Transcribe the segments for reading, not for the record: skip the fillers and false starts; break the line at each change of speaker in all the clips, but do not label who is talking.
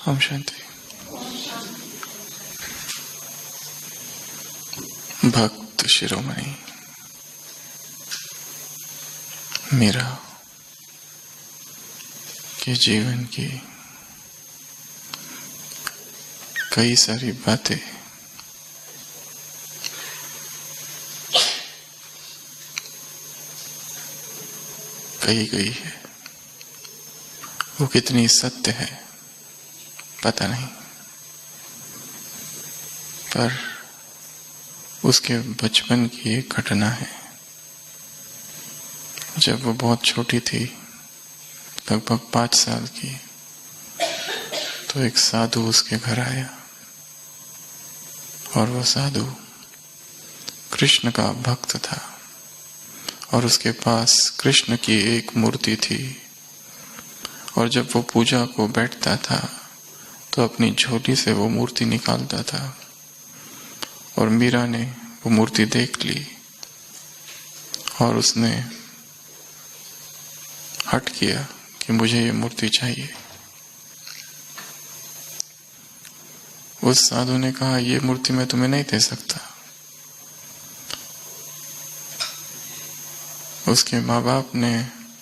ओम शांति। भक्त शिरोमणि मीरा के जीवन की कई सारी बातें कही गई है। वो कितनी सत्य है पता नहीं, पर उसके बचपन की एक घटना है। जब वो बहुत छोटी थी, लगभग 5 साल की, तो एक साधु उसके घर आया और वो साधु कृष्ण का भक्त था और उसके पास कृष्ण की एक मूर्ति थी। और जब वो पूजा को बैठता था तो अपनी झोली से वो मूर्ति निकालता था और मीरा ने वो मूर्ति देख ली और उसने हट किया कि मुझे ये मूर्ति चाहिए। उस साधु ने कहा, ये मूर्ति मैं तुम्हें नहीं दे सकता। उसके माँ बाप ने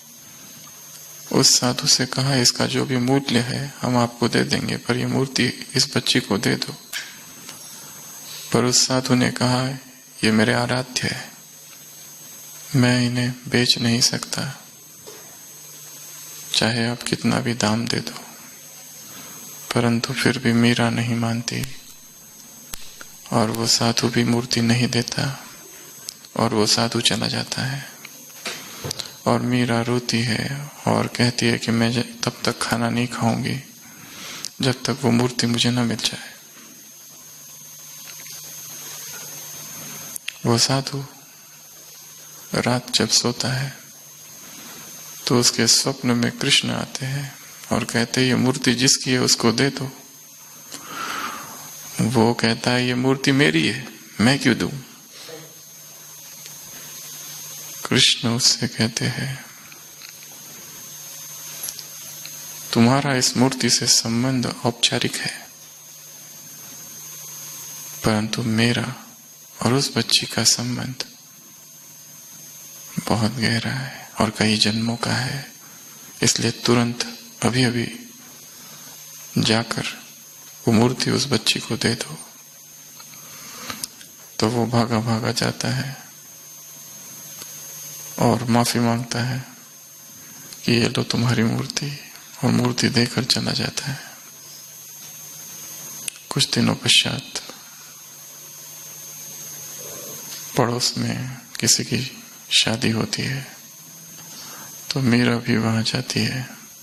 उस साधु से कहा, इसका जो भी मूल्य है हम आपको दे देंगे, पर ये मूर्ति इस बच्ची को दे दो। पर उस साधु ने कहा, ये मेरे आराध्य है, मैं इन्हें बेच नहीं सकता, चाहे आप कितना भी दाम दे दो। परंतु फिर भी मीरा नहीं मानती और वो साधु भी मूर्ति नहीं देता और वो साधु चला जाता है। और मीरा रोती है और कहती है कि मैं तब तक खाना नहीं खाऊंगी जब तक वो मूर्ति मुझे न मिल जाए। वो साधु रात जब सोता है तो उसके स्वप्न में कृष्ण आते हैं और कहते हैं, ये मूर्ति जिसकी है उसको दे दो। वो कहता है, ये मूर्ति मेरी है, मैं क्यों दूं? कृष्ण उससे कहते हैं, तुम्हारा इस मूर्ति से संबंध औपचारिक है, परंतु मेरा और उस बच्ची का संबंध बहुत गहरा है और कई जन्मों का है। इसलिए तुरंत अभी अभी जाकर वो मूर्ति उस बच्ची को दे दो। तो वो भागा भागा जाता है और माफी मांगता है कि ये लो तुम्हारी मूर्ति, और मूर्ति देकर चला जाता है। कुछ दिनों पश्चात पड़ोस में किसी की शादी होती है तो मीरा भी वहां जाती है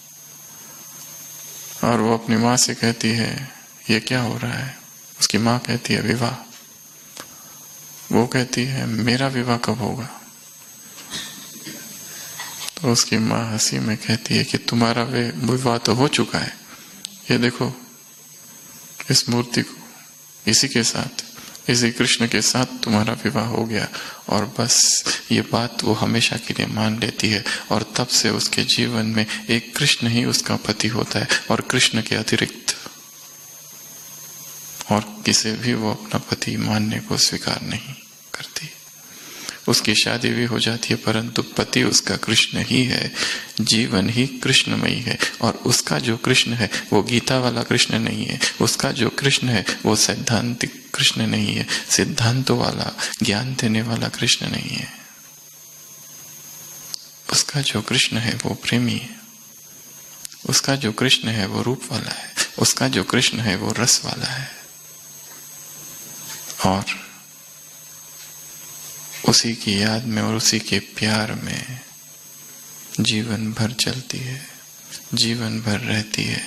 और वो अपनी माँ से कहती है, ये क्या हो रहा है? उसकी माँ कहती है, विवाह। वो कहती है, मेरा विवाह कब होगा? तो उसकी माँ हंसी में कहती है कि तुम्हारा विवाह तो हो चुका है, ये देखो इस मूर्ति को, इसी के साथ, इसी कृष्ण के साथ तुम्हारा विवाह हो गया। और बस ये बात वो हमेशा के लिए मान लेती है और तब से उसके जीवन में एक कृष्ण ही उसका पति होता है और कृष्ण के अतिरिक्त और किसे भी वो अपना पति मानने को स्वीकार नहीं करती। उसकी शादी भी हो जाती है, परंतु पति उसका कृष्ण ही है, जीवन ही कृष्णमयी है। और उसका जो कृष्ण है वो गीता वाला कृष्ण नहीं है, उसका जो कृष्ण है वो सैद्धांतिक कृष्ण नहीं है, सिद्धांतों वाला, ज्ञान देने वाला कृष्ण नहीं है। उसका जो कृष्ण है वो प्रेमी है, उसका जो कृष्ण है वो रूप वाला है, उसका जो कृष्ण है वो रस वाला है। और उसी की याद में और उसी के प्यार में जीवन भर चलती है, जीवन भर रहती है।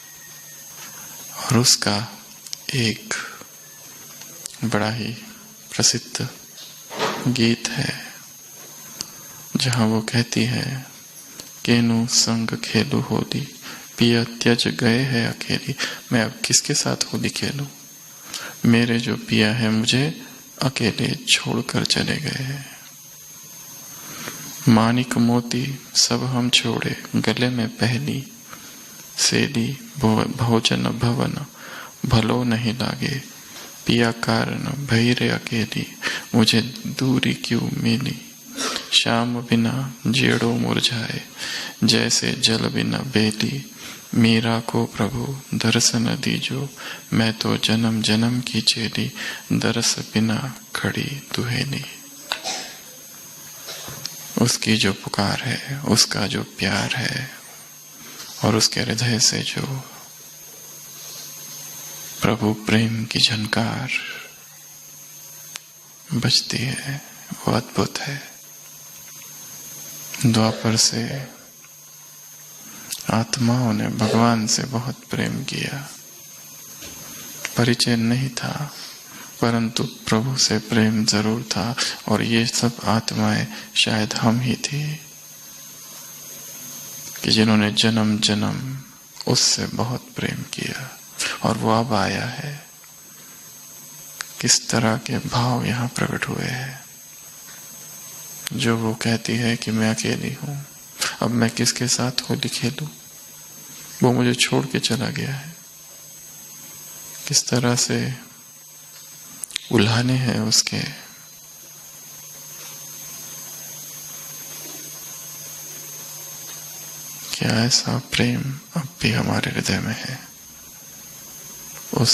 और उसका एक बड़ा ही प्रसिद्ध गीत है जहां वो कहती है, केनु संग खेलू होली, पिया त्यज गए है अकेली। मैं अब किसके साथ होली खेलूं? मेरे जो पिया है मुझे अकेले छोड़कर चले गए। मानिक मोती सब हम छोड़े, गले में पहली सेदी भोजन भवन भलो नहीं लागे, पिया कारण भैरे अकेली, मुझे दूरी क्यों मिली। शाम बिना जेड़ो मुरझाए, जैसे जल बिना बेली, मीरा को प्रभु दर्शन दीजो, मैं तो जन्म जन्म की चेली, दर्श बिना खड़ी दुहेली। उसकी जो पुकार है, उसका जो प्यार है, और उसके हृदय से जो प्रभु प्रेम की झनकार बजती है, वो अद्भुत है। द्वापर से आत्माओं ने भगवान से बहुत प्रेम किया, परिचय नहीं था, परंतु प्रभु से प्रेम जरूर था। और ये सब आत्माएं शायद हम ही थी कि जिन्होंने जन्म जन्म उससे बहुत प्रेम किया, और वो अब आया है। किस तरह के भाव यहाँ प्रकट हुए हैं। जो वो कहती है कि मैं अकेली हूं, अब मैं किसके साथ होली खेलूं, वो मुझे छोड़ के चला गया है। किस तरह से उल्हाने हैं उसके। क्या ऐसा प्रेम अब भी हमारे हृदय में है उस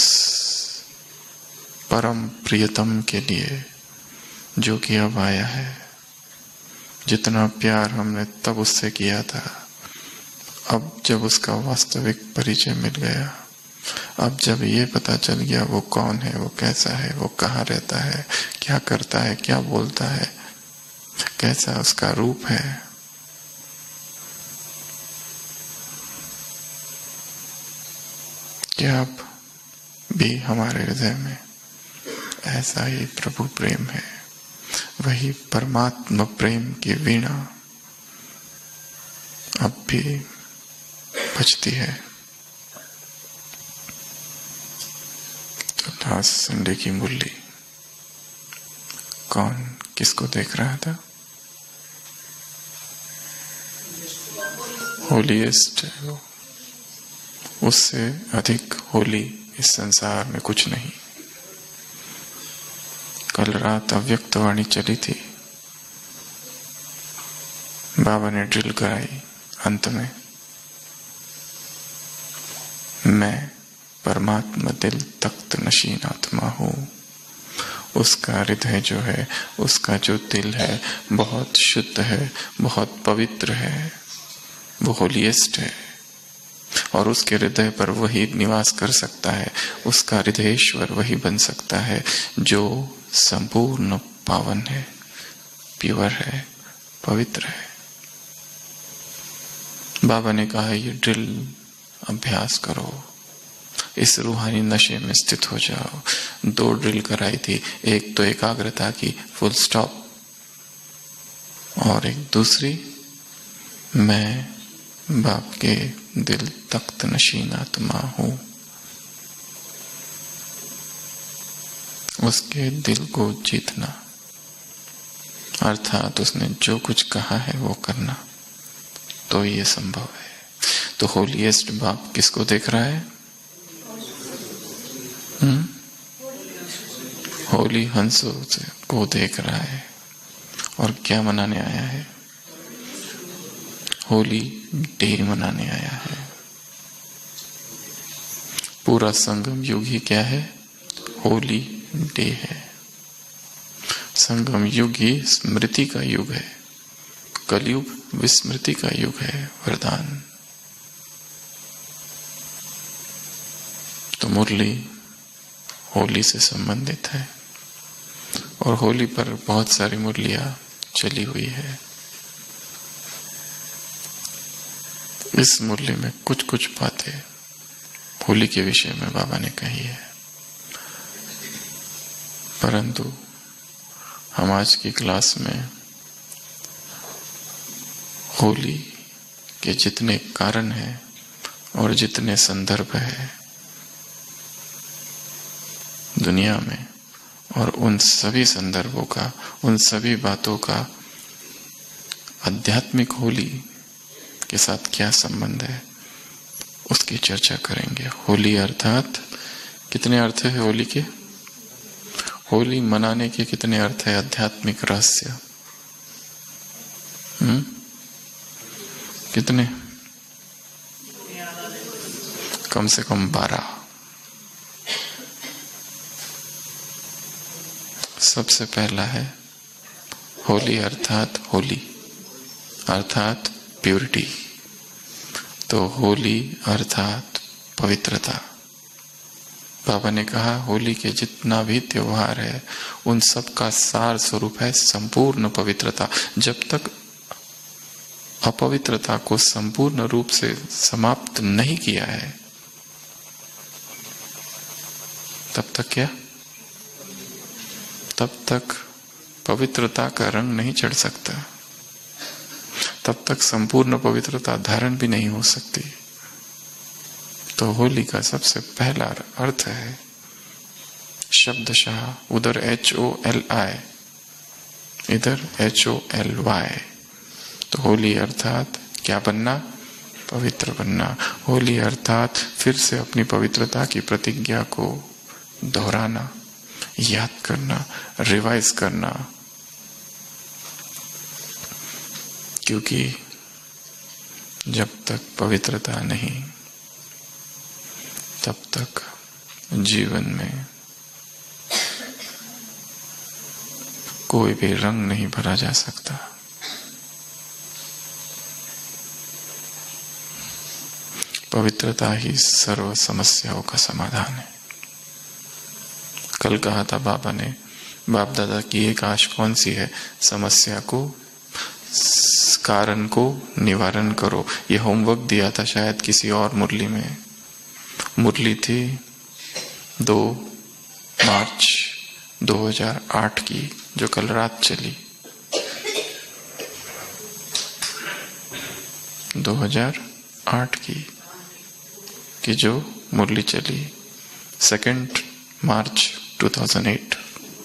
परम प्रियतम के लिए, जो कि अब आया है। जितना प्यार हमने तब उससे किया था, अब जब उसका वास्तविक परिचय मिल गया, अब जब ये पता चल गया वो कौन है, वो कैसा है, वो कहाँ रहता है, क्या करता है, क्या बोलता है, कैसा उसका रूप है, क्या अब भी हमारे हृदय में ऐसा ही प्रभु प्रेम है। वही परमात्मा प्रेम की वीणा अब भी बजती है। तो लास्ट संडे की मुरली कौन किसको देख रहा था? होलीएस्ट है वो, उससे अधिक होली इस संसार में कुछ नहीं। कल रात अव्यक्त वाणी चली थी, बाबा ने ड्रिल कराई अंत में, मैं परमात्मा दिल तख्त नशीन आत्मा हूं। उसका हृदय जो है, उसका जो दिल है, बहुत शुद्ध है, बहुत पवित्र है, वो होलीएस्ट है। और उसके हृदय पर वही निवास कर सकता है, उसका हृदयेश्वर वही बन सकता है जो संपूर्ण पावन है, प्योर है, पवित्र है। बाबा ने कहा ये ड्रिल अभ्यास करो, इस रूहानी नशे में स्थित हो जाओ। 2 ड्रिल कराई थी, एक तो एकाग्रता की फुल स्टॉप, और एक दूसरी मैं बाप के दिल तख्त नशीन आत्मा हूं। उसके दिल को जीतना, अर्थात उसने जो कुछ कहा है वो करना, तो ये संभव है। तो होलीएस्ट बाप किसको देख रहा है? होली हंस को देख रहा है। और क्या मनाने आया है? होली डे मनाने आया है। पूरा संगम युग ही क्या है? होली डे है। संगम युग ही स्मृति का युग है, कलयुग विस्मृति का युग है। वरदान। तो मुरली होली से संबंधित है, और होली पर बहुत सारी मुरलियां चली हुई है। इस मुरली में कुछ कुछ बातें होली के विषय में बाबा ने कही है, परंतु हम आज की क्लास में होली के जितने कारण हैं और जितने संदर्भ है दुनिया में, और उन सभी संदर्भों का, उन सभी बातों का आध्यात्मिक होली के साथ क्या संबंध है, उसकी चर्चा करेंगे। होली अर्थात कितने अर्थ है होली के? होली मनाने के कितने अर्थ है? आध्यात्मिक रहस्य कितने? कम से कम 12। सबसे पहला है होली अर्थात होली अर्थात प्यूरिटी। तो होली अर्थात पवित्रता। बाबा ने कहा होली के जितना भी त्योहार है उन सब का सार स्वरूप है संपूर्ण पवित्रता। जब तक अपवित्रता को संपूर्ण रूप से समाप्त नहीं किया है तब तक क्या? तब तक पवित्रता का रंग नहीं चढ़ सकता, तब तक संपूर्ण पवित्रता धारण भी नहीं हो सकती। तो होली का सबसे पहला अर्थ है शब्दशः, उधर HOLI, इधर HOLY। तो होली अर्थात क्या बनना? पवित्र बनना। होली अर्थात फिर से अपनी पवित्रता की प्रतिज्ञा को दोहराना, याद करना, रिवाइज करना। क्योंकि जब तक पवित्रता नहीं तब तक जीवन में कोई भी रंग नहीं भरा जा सकता। पवित्रता ही सर्व समस्याओं का समाधान है। कल कहा था बाबा ने, बाप दादा की एक आश कौन सी है? समस्या को, कारण को निवारण करो। ये होमवर्क दिया था शायद किसी और मुरली में। मुरली थी 2 मार्च 2008 की, जो कल रात चली। 2008 की जो मुरली चली, 2 मार्च 2008,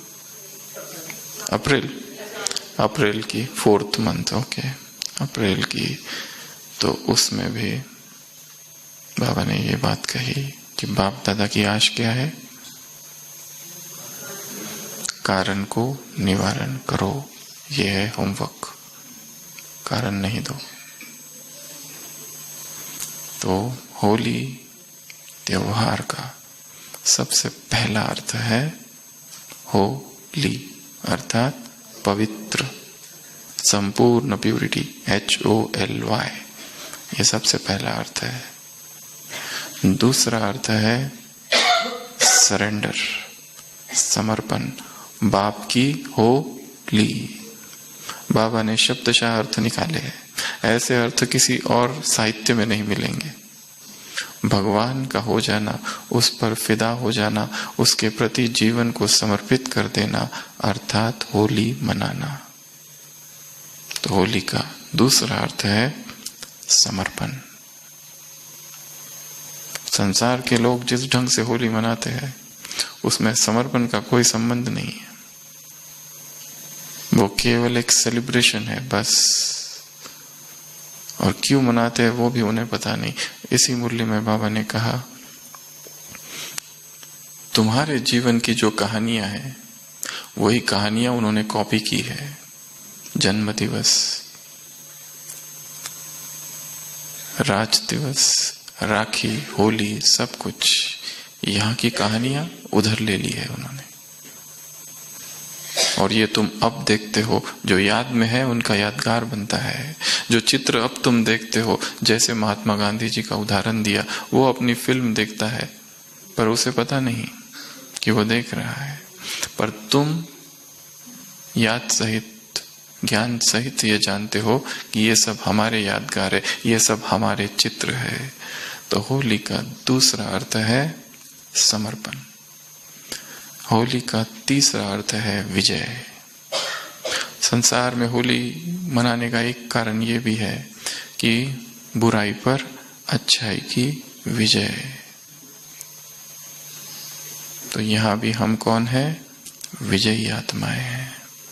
अप्रैल की 4th मंथ, ओके, अप्रैल की। तो उसमें भी बाबा ने ये बात कही कि बाप दादा की आश क्या है? कारण को निवारण करो। ये है होमवर्क, कारण नहीं दो। तो होली त्योहार का सबसे पहला अर्थ है होली अर्थात पवित्र, संपूर्ण प्यूरिटी, HOLY। ये सबसे पहला अर्थ है। दूसरा अर्थ है सरेंडर, समर्पण, बाप की होली। बाबा ने शब्दशः अर्थ निकाले हैं। ऐसे अर्थ किसी और साहित्य में नहीं मिलेंगे। भगवान का हो जाना, उस पर फिदा हो जाना, उसके प्रति जीवन को समर्पित कर देना अर्थात होली मनाना। तो होली का दूसरा अर्थ है समर्पण। संसार के लोग जिस ढंग से होली मनाते हैं उसमें समर्पण का कोई संबंध नहीं है। वो केवल एक सेलिब्रेशन है बस। और क्यों मनाते हैं वो भी उन्हें पता नहीं। इसी मुरली में बाबा ने कहा तुम्हारे जीवन की जो कहानियां हैं वही कहानियां उन्होंने कॉपी की है। जन्म दिवस, राज दिवस, राखी, होली, सब कुछ यहाँ की कहानियां उधर ले ली है उन्होंने। और ये तुम अब देखते हो, जो याद में है उनका यादगार बनता है। जो चित्र अब तुम देखते हो, जैसे महात्मा गांधी जी का उदाहरण दिया, वो अपनी फिल्म देखता है पर उसे पता नहीं कि वो देख रहा है। पर तुम याद सहित, ज्ञान सहित ये जानते हो कि ये सब हमारे यादगार है, ये सब हमारे चित्र है। तो होली का दूसरा अर्थ है समर्पण। होली का तीसरा अर्थ है विजय। संसार में होली मनाने का एक कारण ये भी है कि बुराई पर अच्छाई की विजय। तो यहां भी हम कौन है? विजयी आत्माएं हैं।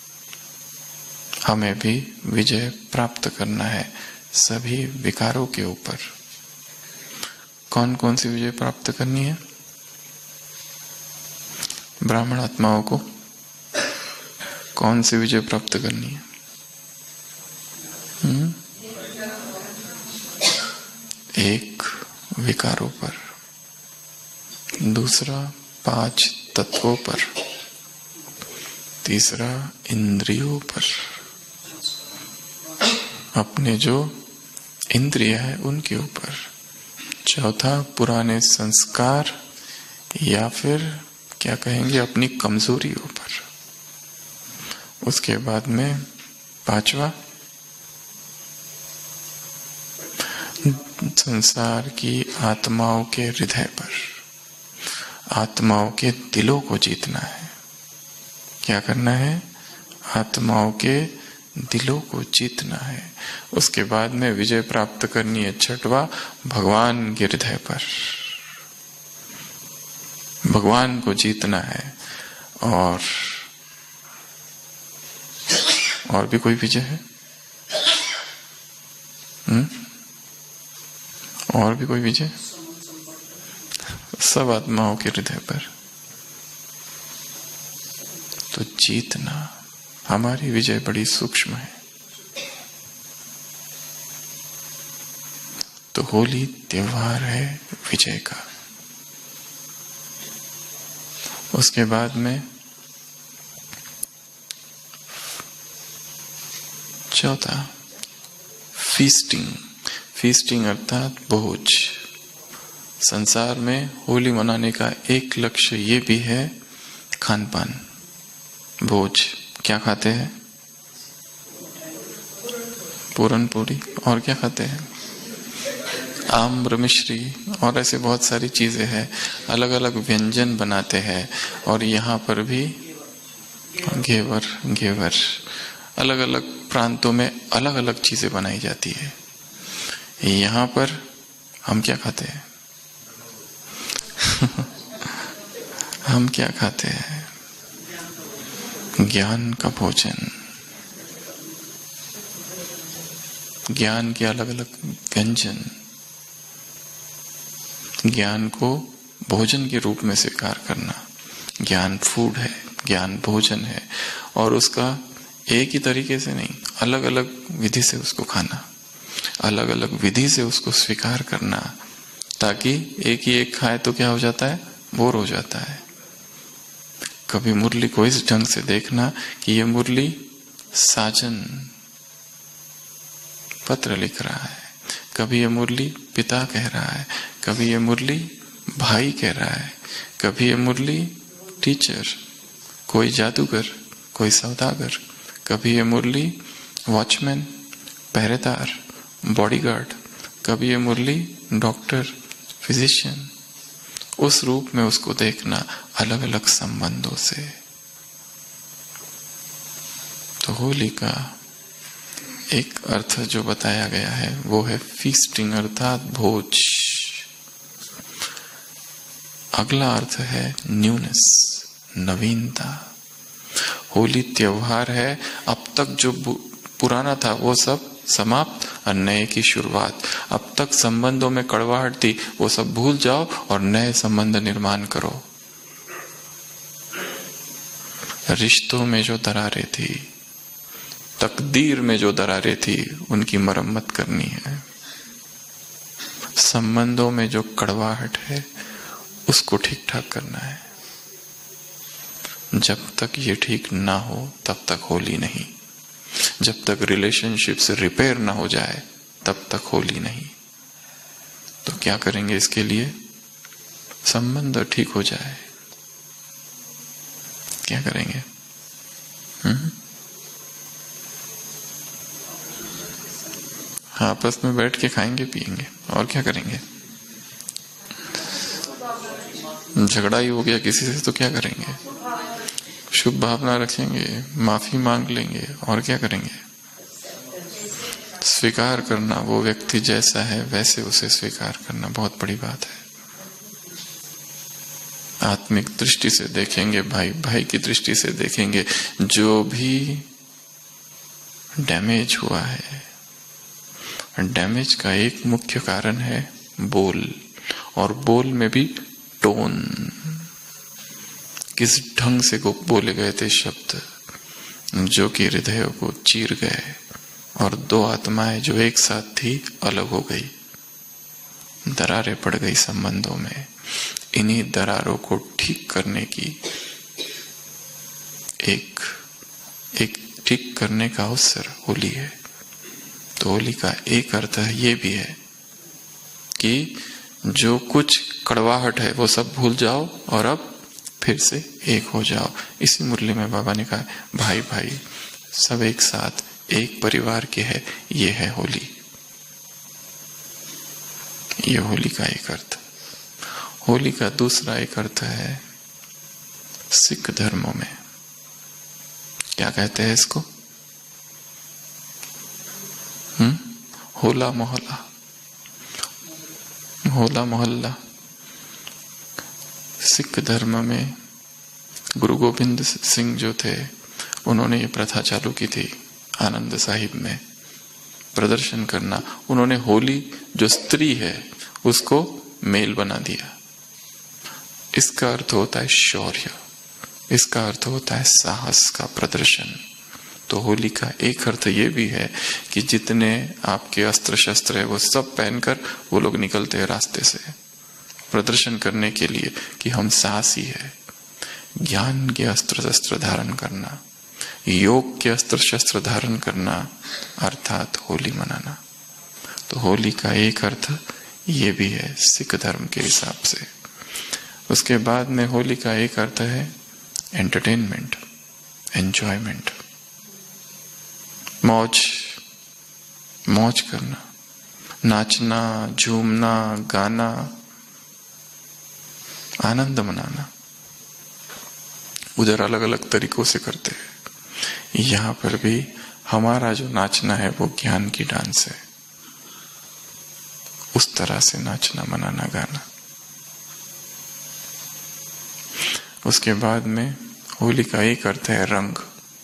हमें भी विजय प्राप्त करना है सभी विकारों के ऊपर। कौन कौन सी विजय प्राप्त करनी है? ब्राह्मण आत्माओं को कौन सी विजय प्राप्त करनी है? एक, विकारों पर। दूसरा, 5 तत्वों पर। तीसरा, इंद्रियों पर। अपने जो इंद्रिय है उनके ऊपर। चौथा, पुराने संस्कार या फिर क्या कहेंगे, अपनी कमजोरियों पर। उसके बाद में 5वां, संसार की आत्माओं के हृदय पर, आत्माओं के दिलों को जीतना है। क्या करना है? आत्माओं के दिलों को जीतना है। उसके बाद में विजय प्राप्त करनी है 6वां, भगवान के हृदय पर। भगवान को जीतना है। और भी कोई विजय है? और भी कोई विजय? सब आत्माओं के हृदय पर। तो जीतना, हमारी विजय बड़ी सूक्ष्म है। तो होली त्योहार है विजय का। उसके बाद में 4था, फीस्टिंग। फीस्टिंग अर्थात भोज। संसार में होली मनाने का एक लक्ष्य ये भी है, खान पान, भोज। क्या खाते हैं? पूरन पूरी। और क्या खाते हैं? आम्र मिश्री और ऐसे बहुत सारी चीजें हैं। अलग अलग व्यंजन बनाते हैं। और यहाँ पर भी घेवर अलग अलग प्रांतों में अलग अलग चीजें बनाई जाती है। यहाँ पर हम क्या खाते हैं? हम क्या खाते हैं? ज्ञान का भोजन। ज्ञान के अलग अलग व्यंजन, ज्ञान को भोजन के रूप में स्वीकार करना। ज्ञान फूड है, ज्ञान भोजन है। और उसका एक ही तरीके से नहीं, अलग अलग विधि से उसको खाना, अलग अलग विधि से उसको स्वीकार करना। ताकि एक ही एक खाए तो क्या हो जाता है? बोर हो जाता है। कभी मुरली को इस ढंग से देखना कि ये मुरली साजन पत्र लिख रहा है, कभी ये मुरली पिता कह रहा है, कभी ये मुरली भाई कह रहा है, कभी ये मुरली टीचर, कोई जादूगर, कोई सौदागर, कभी ये मुरली वॉचमैन, पहरेदार, बॉडीगार्ड, कभी ये मुरली डॉक्टर, फिजिशियन। उस रूप में उसको देखना अलग अलग संबंधों से। तो होली का एक अर्थ जो बताया गया है वो है फीस्टिंग अर्थात भोज। अगला अर्थ है न्यूनेस, नवीनता। होली त्योहार है, अब तक जो पुराना था वो सब समाप्त और नए की शुरुआत। अब तक संबंधों में कड़वाहट थी, वो सब भूल जाओ और नए संबंध निर्माण करो। रिश्तों में जो दरारें थी, तकदीर में जो दरारें थी, उनकी मरम्मत करनी है। संबंधों में जो कड़वाहट है उसको ठीक ठाक करना है। जब तक ये ठीक ना हो तब तक होली नहीं। जब तक रिलेशनशिप से रिपेयर ना हो जाए तब तक होली नहीं। तो क्या करेंगे इसके लिए? संबंध ठीक हो जाए, क्या करेंगे? आपस में बैठ के खाएंगे पिएंगे और क्या करेंगे? झगड़ा ही हो गया किसी से तो क्या करेंगे? शुभ भावना रखेंगे, माफी मांग लेंगे और क्या करेंगे? स्वीकार करना, वो व्यक्ति जैसा है वैसे उसे स्वीकार करना बहुत बड़ी बात है। आत्मिक दृष्टि से देखेंगे, भाई भाई की दृष्टि से देखेंगे। जो भी डैमेज हुआ है, डैमेज का एक मुख्य कारण है बोल, और बोल में भी टोन, किस ढंग से बोले गए थे शब्द जो कि हृदयों को चीर गए, और दो आत्माएं जो एक साथ थी अलग हो गई, दरारें पड़ गई संबंधों में। इन्हीं दरारों को ठीक करने की एक ठीक करने का अवसर होली है। तो होली का एक अर्थ ये भी है कि जो कुछ कड़वाहट है वो सब भूल जाओ और अब फिर से एक हो जाओ। इसी मुरली में बाबा ने कहा भाई भाई सब एक साथ एक परिवार के है, ये है होली। ये होली का एक अर्थ। होली का दूसरा एक अर्थ है सिख धर्मों में, क्या कहते हैं इसको? होला मोहल्ला, होला मोहल्ला। सिख धर्म में गुरु गोविंद सिंह जो थे, उन्होंने ये प्रथा चालू की थी आनंद साहिब में प्रदर्शन करना। उन्होंने होली जो स्त्री है उसको मेल बना दिया। इसका अर्थ होता है शौर्य, इसका अर्थ होता है साहस का प्रदर्शन। तो होली का एक अर्थ ये भी है कि जितने आपके अस्त्र शस्त्र है वो सब पहनकर वो लोग निकलते हैं रास्ते से प्रदर्शन करने के लिए कि हम साहसी है। ज्ञान के अस्त्र शस्त्र धारण करना, योग के अस्त्र शस्त्र धारण करना, अर्थात होली मनाना। तो होली का एक अर्थ ये भी है सिख धर्म के हिसाब से। उसके बाद में होली का एक अर्थ है एंटरटेनमेंट, एंजॉयमेंट, मौज करना, नाचना, झूमना, गाना, आनंद मनाना। उधर अलग अलग तरीकों से करते हैं, यहाँ पर भी हमारा जो नाचना है वो ज्ञान की डांस है, उस तरह से नाचना, मनाना, गाना। उसके बाद में होली का एक अर्थ है रंग,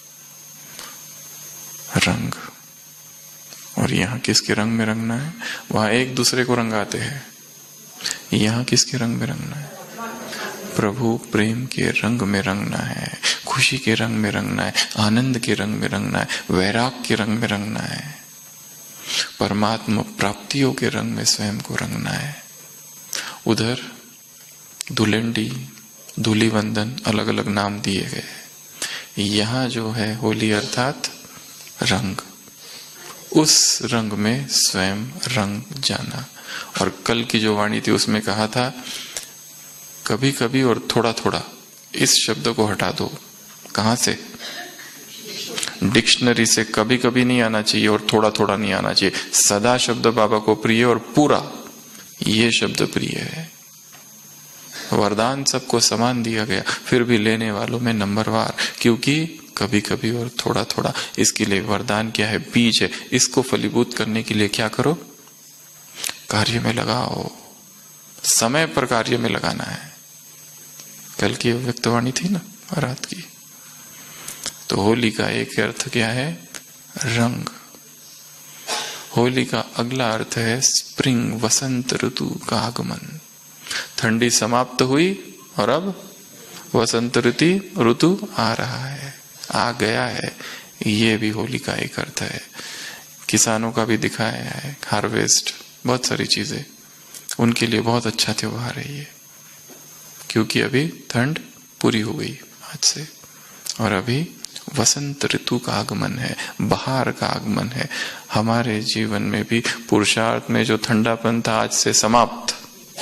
रंग। और यहाँ किसके रंग में रंगना है? वहां एक दूसरे को रंगाते हैं, यहाँ किसके रंग में रंगना है? प्रभु प्रेम के रंग में रंगना है, खुशी के रंग में रंगना है, आनंद के रंग में रंगना है, वैराग के रंग में रंगना है, परमात्मा प्राप्तियों के रंग में स्वयं को रंगना है। उधर धुलेंडी, धूली वंदन, अलग अलग नाम दिए गए। यहाँ जो है होली अर्थात रंग, उस रंग में स्वयं रंग जाना। और कल की जो वाणी थी उसमें कहा था कभी कभी और थोड़ा थोड़ा, इस शब्द को हटा दो। कहां से? डिक्शनरी से। कभी कभी नहीं आना चाहिए और थोड़ा थोड़ा नहीं आना चाहिए। सदा शब्द बाबा को प्रिय और पूरा, ये शब्द प्रिय है। वरदान सबको समान दिया गया, फिर भी लेने वालों में नंबरवार, क्योंकि कभी कभी और थोड़ा थोड़ा। इसके लिए वरदान क्या है? बीज है। इसको फलीभूत करने के लिए क्या करो? कार्य में लगाओ, समय पर कार्य में लगाना है। कल की व्यक्तवाणी थी ना रात की। तो होली का एक अर्थ क्या है? रंग। होली का अगला अर्थ है स्प्रिंग, वसंत ऋतु का आगमन। ठंडी समाप्त हुई और अब वसंत ऋतु आ रहा है, आ गया है। ये भी होली का एक अर्थ है। किसानों का भी दिखाया है, हार्वेस्ट, बहुत सारी चीजें, उनके लिए बहुत अच्छा त्योहार है ये, क्योंकि अभी ठंड पूरी हो गई आज से और अभी वसंत ऋतु का आगमन है, बहार का आगमन है। हमारे जीवन में भी पुरुषार्थ में जो ठंडापन था आज से समाप्त,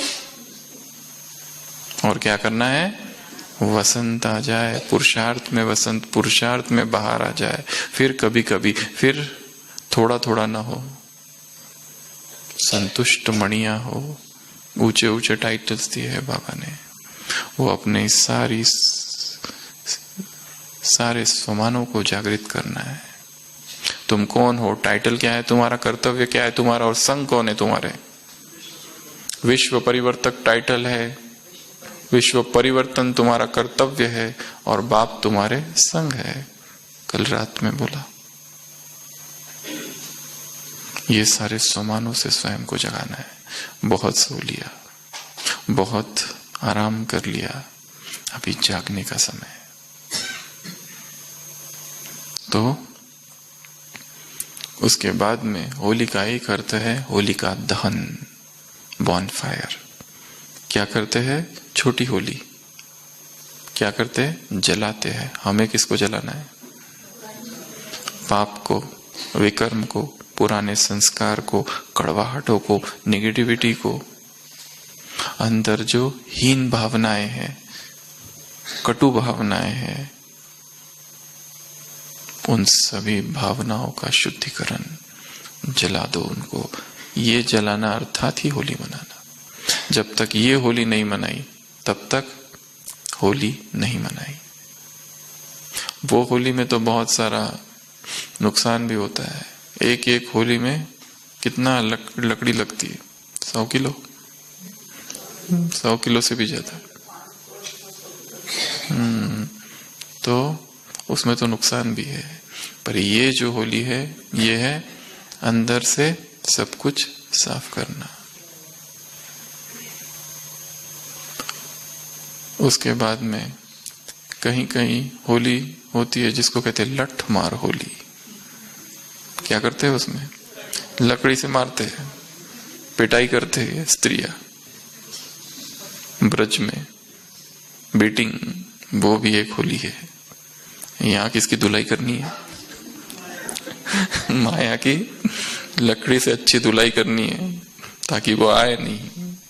और क्या करना है? वसंत आ जाए, पुरुषार्थ में वसंत, पुरुषार्थ में बहार आ जाए। फिर कभी कभी, फिर थोड़ा थोड़ा ना हो, संतुष्ट मणिया हो। ऊंचे ऊंचे टाइटल्स दिए है बाबा ने, वो अपने सारे स्वमानों को जागृत करना है। तुम कौन हो? टाइटल क्या है तुम्हारा? कर्तव्य क्या है तुम्हारा? और संग कौन है तुम्हारे? विश्व परिवर्तक टाइटल है, विश्व परिवर्तन तुम्हारा कर्तव्य है, और बाप तुम्हारे संग है। कल रात में बोला, ये सारे स्वमानों से स्वयं को जगाना है। बहुत सो लिया। बहुत आराम कर लिया, अभी जागने का समय। तो उसके बाद में होली का एक अर्थ है होली का दहन, बॉनफायर। क्या करते हैं? छोटी होली क्या करते हैं? जलाते हैं। हमें किसको जलाना है? पाप को, विकर्म को, पुराने संस्कार को, कड़वाहटों को, नेगेटिविटी को, अंदर जो हीन भावनाएं हैं, कटु भावनाएं हैं, उन सभी भावनाओं का शुद्धिकरण, जला दो उनको। ये जलाना अर्थात ही होली मनाना। जब तक ये होली नहीं मनाई तब तक होली नहीं मनाई। वो होली में तो बहुत सारा नुकसान भी होता है। एक एक होली में कितना लकड़ी लगती है? 100 किलो, 100 किलो से भी ज्यादा। तो उसमें तो नुकसान भी है। पर ये जो होली है, ये है अंदर से सब कुछ साफ करना। उसके बाद में कहीं कहीं होली होती है जिसको कहते हैं लठ मार होली। क्या करते हैं उसमें? लकड़ी से मारते हैं, पिटाई करते हैं स्त्रियां। ब्रज में बीटिंग, वो भी एक होली है। यहाँ किसकी धुलाई करनी है? माया की लकड़ी से अच्छी धुलाई करनी है ताकि वो आए नहीं।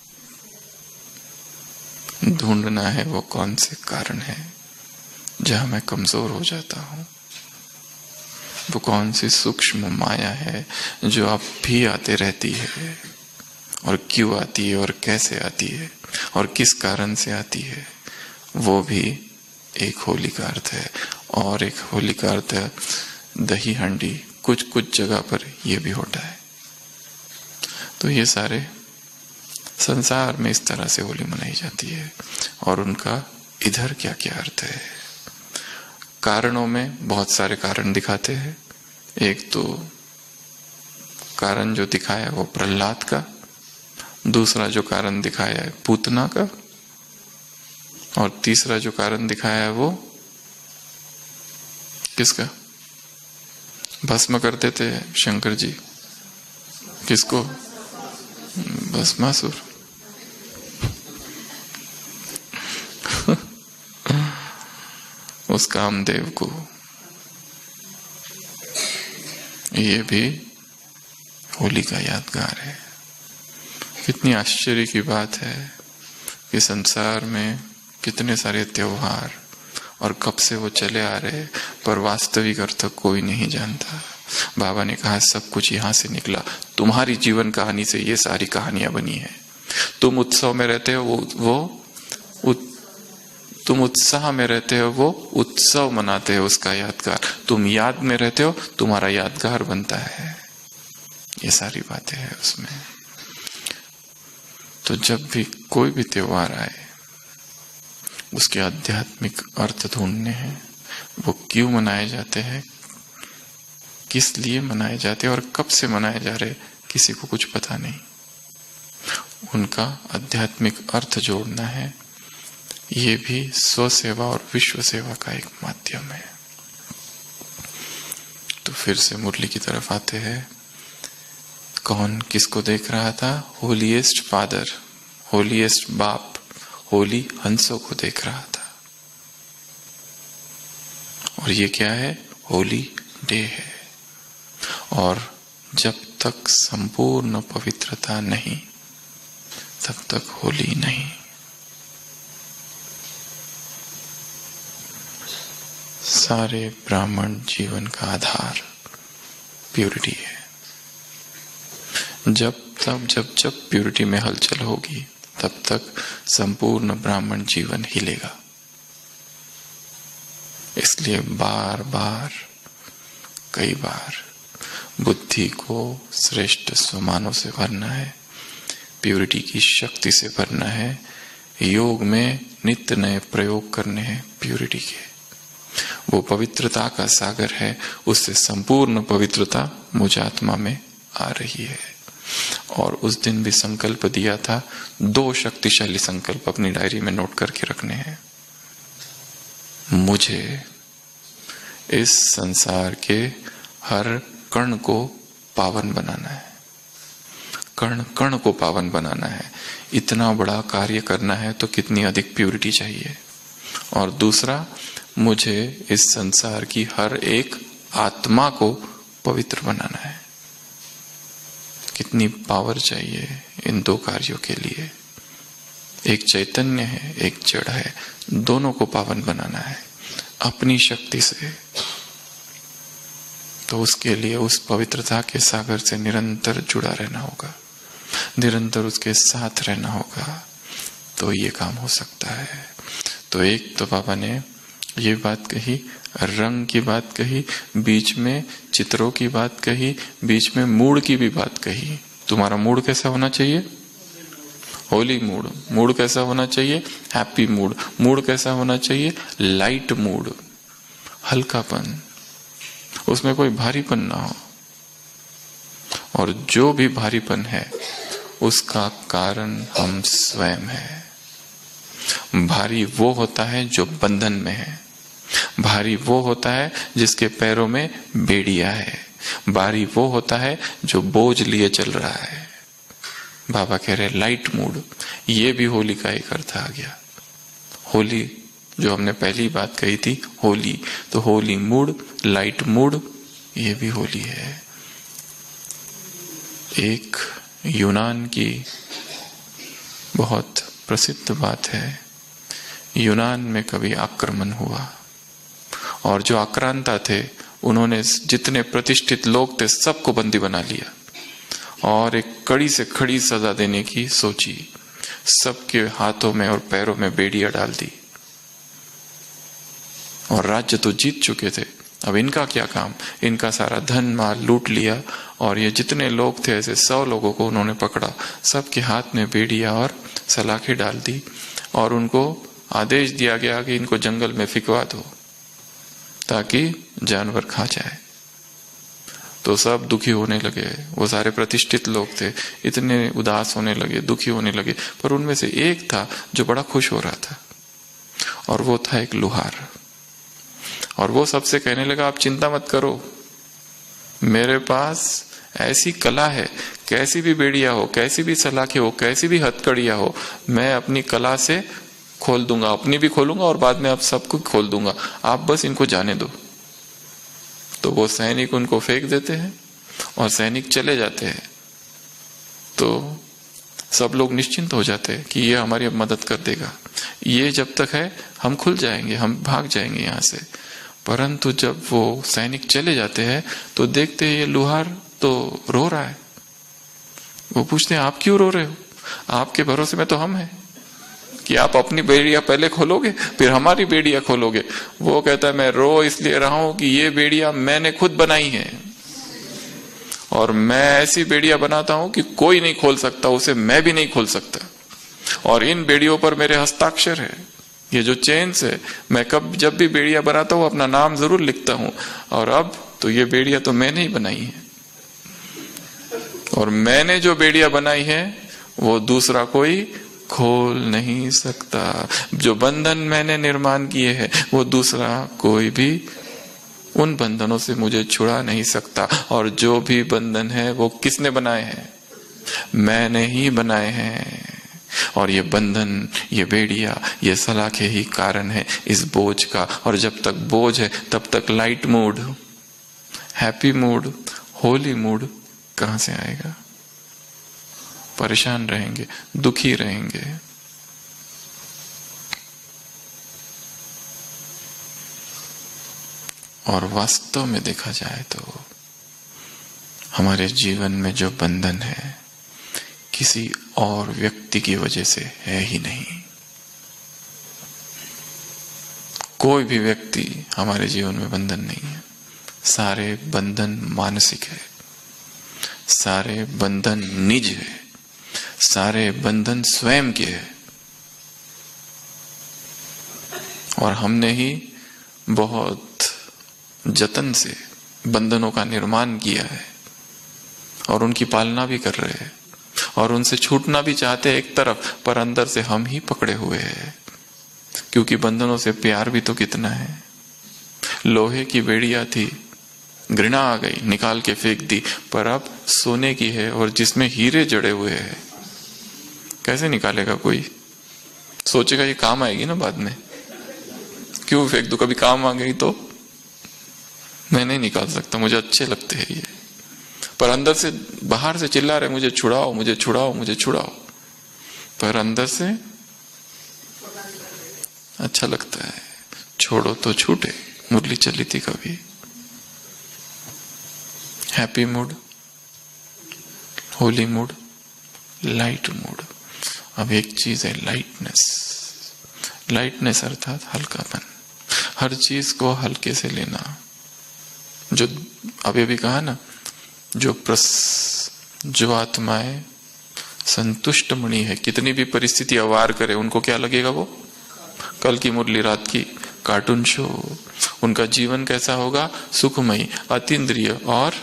ढूंढना है वो कौन से कारण है जहां मैं कमजोर हो जाता हूं। वो कौन सी सूक्ष्म माया है जो अब भी आते रहती है, और क्यों आती है, और कैसे आती है, और किस कारण से आती है। वो भी एक होली का अर्थ है। और एक होली का अर्थ है दही हंडी। कुछ कुछ जगह पर यह भी होता है। तो ये सारे संसार में इस तरह से होली मनाई जाती है। और उनका इधर क्या क्या अर्थ है? कारणों में बहुत सारे कारण दिखाते हैं। एक तो कारण जो दिखाया वो प्रहलाद का, दूसरा जो कारण दिखाया है पूतना का, और तीसरा जो कारण दिखाया है वो किसका? भस्म कर देते हैं शंकर जी। किसको? भस्मासुर। उस कामदेव को। ये भी होली का यादगार है। कितनी आश्चर्य की बात है कि संसार में कितने सारे त्योहार, और कब से वो चले आ रहे, पर वास्तविक अर्थ कोई नहीं जानता। बाबा ने कहा सब कुछ यहाँ से निकला। तुम्हारी जीवन कहानी से ये सारी कहानियां बनी है। तुम उत्सव में रहते हो, तुम उत्साह में रहते हो, वो उत्सव मनाते हो उसका यादगार। तुम याद में रहते हो, तुम्हारा यादगार बनता है। ये सारी बातें हैं उसमें। तो जब भी कोई भी त्योहार आए, उसके आध्यात्मिक अर्थ ढूंढने हैं। वो क्यों मनाए जाते हैं, किस लिए मनाए जाते हैं, और कब से मनाए जा रहे, किसी को कुछ पता नहीं। उनका आध्यात्मिक अर्थ जोड़ना है। ये भी स्व सेवा और विश्व सेवा का एक माध्यम है। तो फिर से मुरली की तरफ आते हैं। कौन किसको देख रहा था? होलीएस्ट फादर, होलीएस्ट बाप, होली हंसों को देख रहा था। और ये क्या है? होली डे है। और जब तक संपूर्ण पवित्रता नहीं, तब तक होली नहीं। सारे ब्राह्मण जीवन का आधार प्यूरिटी है। जब प्यूरिटी में हलचल होगी, तब तक संपूर्ण ब्राह्मण जीवन हिलेगा। इसलिए बार बार, कई बार बुद्धि को श्रेष्ठ स्वमानों से भरना है, प्यूरिटी की शक्ति से भरना है। योग में नित्य नए प्रयोग करने हैं प्यूरिटी के। वो पवित्रता का सागर है, उससे संपूर्ण पवित्रता मुझ आत्मा में आ रही है। और उस दिन भी संकल्प दिया था, 2 शक्तिशाली संकल्प अपनी डायरी में नोट करके रखने हैं। मुझे इस संसार के हर कण को पावन बनाना है, कण कण को पावन बनाना है। इतना बड़ा कार्य करना है तो कितनी अधिक प्यूरिटी चाहिए। और दूसरा, मुझे इस संसार की हर एक आत्मा को पवित्र बनाना है। कितनी पावर चाहिए इन 2 कार्यों के लिए। एक चैतन्य है, एक जड़ है, दोनों को पावन बनाना है अपनी शक्ति से। तो उसके लिए उस पवित्रता के सागर से निरंतर जुड़ा रहना होगा, निरंतर उसके साथ रहना होगा, तो ये काम हो सकता है। तो एक तो बाबा ने ये बात कही, रंग की बात कही, बीच में चित्रों की बात कही, बीच में मूड की भी बात कही। तुम्हारा मूड कैसा होना चाहिए? होली मूड। मूड कैसा होना चाहिए? Happy mood. मूड कैसा होना चाहिए? लाइट मूड, हल्कापन, उसमें कोई भारीपन ना हो। और जो भी भारीपन है उसका कारण हम स्वयं है। भारी वो होता है जो बंधन में है, भारी वो होता है जिसके पैरों में बेड़िया है, भारी वो होता है जो बोझ लिए चल रहा है। बाबा कह रहे लाइट मूड, ये भी होली का एक अर्थ आ गया। होली जो हमने पहली बात कही थी, होली, तो होली मूड, लाइट मूड, ये भी होली है। एक यूनान की बहुत प्रसिद्ध बात है, यूनान में कभी आक्रमण हुआ और जो आक्रांता थे उन्होंने जितने प्रतिष्ठित लोग थे सबको बंदी बना लिया और एक कड़ी से खड़ी सजा देने की सोची। सबके हाथों में और पैरों में बेड़ियां डाल दी और राज्य तो जीत चुके थे। अब इनका क्या काम? इनका सारा धन माल लूट लिया और ये जितने लोग थे ऐसे 100 लोगों को उन्होंने पकड़ा, सबके हाथ में बेड़ियां और सलाखें डाल दी और उनको आदेश दिया गया कि इनको जंगल में फिकवा दो ताकि जानवर खा जाए। तो सब दुखी होने लगे, वो सारे प्रतिष्ठित लोग थे, इतने उदास होने लगे, दुखी होने लगे। पर उनमें से एक था जो बड़ा खुश हो रहा था और वो था एक लुहार। और वो सबसे कहने लगा, आप चिंता मत करो, मेरे पास ऐसी कला है, कैसी भी बेड़िया हो, कैसी भी सलाखें हो, कैसी भी हथकड़ियां हो, मैं अपनी कला से खोल दूंगा, अपनी भी खोलूंगा और बाद में आप सबको खोल दूंगा, आप बस इनको जाने दो। तो वो सैनिक उनको फेंक देते हैं और सैनिक चले जाते हैं। तो सब लोग निश्चिंत हो जाते हैं कि ये हमारी अब मदद कर देगा, ये जब तक है हम खुल जाएंगे, हम भाग जाएंगे यहाँ से। परंतु जब वो सैनिक चले जाते हैं तो देखते हैं ये लुहार तो रो रहा है। वो पूछते हैं, आप क्यों रो रहे हो? आपके भरोसे में तो हम हैं कि आप अपनी बेड़ियां पहले खोलोगे फिर हमारी बेड़ियां खोलोगे। वो कहता है, मैं रो इसलिए रहा हूं कि ये बेड़ियां मैंने खुद बनाई है और मैं ऐसी बेड़ियां बनाता हूं कि कोई नहीं खोल सकता उसे, मैं भी नहीं खोल सकता। और इन बेड़ियों पर मेरे हस्ताक्षर है, ये जो चेन्स है, मैं जब भी बेड़ियां बनाता हूं अपना नाम जरूर लिखता हूं। और अब तो ये बेड़ियां तो मैंने ही बनाई है और मैंने जो बेड़ियां बनाई है वो दूसरा कोई खोल नहीं सकता। जो बंधन मैंने निर्माण किए हैं वो दूसरा कोई भी उन बंधनों से मुझे छुड़ा नहीं सकता। और जो भी बंधन है वो किसने बनाए हैं? मैंने ही बनाए हैं। और ये बंधन, ये बेड़िया, ये सलाखें ही कारण है इस बोझ का। और जब तक बोझ है तब तक light mood, happy mood, holy mood कहां से आएगा? परेशान रहेंगे, दुखी रहेंगे। और वास्तव में देखा जाए तो हमारे जीवन में जो बंधन है किसी और व्यक्ति की वजह से है ही नहीं। कोई भी व्यक्ति हमारे जीवन में बंधन नहीं है। सारे बंधन मानसिक है, सारे बंधन निज है, सारे बंधन स्वयं के है। और हमने ही बहुत जतन से बंधनों का निर्माण किया है। और उनकी पालना भी कर रहे हैं और उनसे छूटना भी चाहते हैं एक तरफ, पर अंदर से हम ही पकड़े हुए हैं, क्योंकि बंधनों से प्यार भी तो कितना है। लोहे की बेड़िया थी, घृणा आ गई, निकाल के फेंक दी, पर अब सोने की है और जिसमें हीरे जड़े हुए हैं। कैसे निकालेगा कोई? सोचेगा ये काम आएगी ना बाद में, क्यों फेंक दो, कभी काम आ गई तो। मैं नहीं निकाल सकता, मुझे अच्छे लगते हैं ये, पर अंदर से बाहर से चिल्ला रहे मुझे छुड़ाओ, मुझे छुड़ाओ, मुझे छुड़ाओ, पर अंदर से अच्छा लगता है। छोड़ो तो छूटे, मुरली चली थी कभी। Happy mood, holy mood, light mood. अब एक चीज है लाइटनेस। लाइटनेस अर्थात हल्कापन, हर चीज को हल्के से लेना। जो अभी भी कहा ना, जो आत्माएं संतुष्ट मणि है, कितनी भी परिस्थिति अवार करे, उनको क्या लगेगा? वो कल की मुरली रात की कार्टून शो। उनका जीवन कैसा होगा? सुखमयी, अतीन्द्रिय और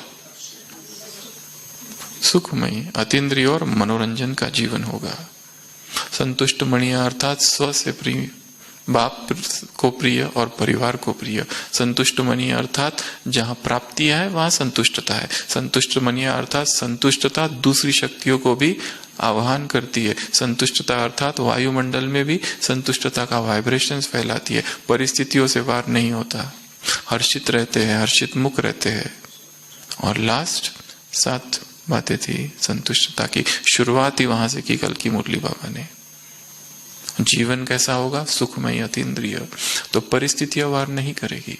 सुखमयी, अतीन्द्रिय और मनोरंजन का जीवन होगा। संतुष्ट मणिया अर्थात स्व से प्रिय, बाप को प्रिय और परिवार को प्रिय। संतुष्ट मणिया अर्थात जहां प्राप्ति है वहां संतुष्टता है। संतुष्ट मणिया अर्थात संतुष्टता दूसरी शक्तियों को भी आह्वान करती है। संतुष्टता अर्थात वायुमंडल में भी संतुष्टता का वाइब्रेशंस फैलाती है, परिस्थितियों से वार नहीं होता, हर्षित रहते हैं, हर्षित मुख रहते हैं। और लास्ट 7 बातें थी संतुष्टता की, शुरुआत ही वहां से की कल की मुरली बाबा ने। जीवन कैसा होगा? सुखमय, अतीन्द्रिय, तो परिस्थितियां वार नहीं करेगी।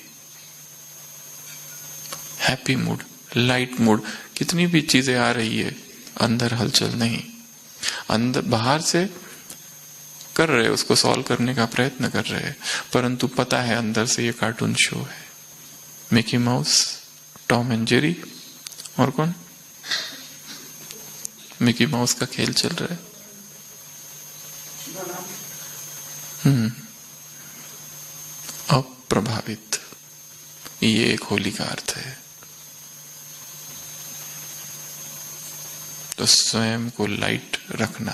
हैप्पी मूड, लाइट मूड, कितनी भी चीजें आ रही है, अंदर हलचल नहीं। अंदर बाहर से कर रहे, उसको सॉल्व करने का प्रयत्न कर रहे, परंतु पता है अंदर से ये कार्टून शो है। Mickey Mouse, Tom and Jerry, और कौन? मिकी माउस का खेल चल रहा है। अप्रभावित, ये एक होली का अर्थ है। तो स्वयं को लाइट रखना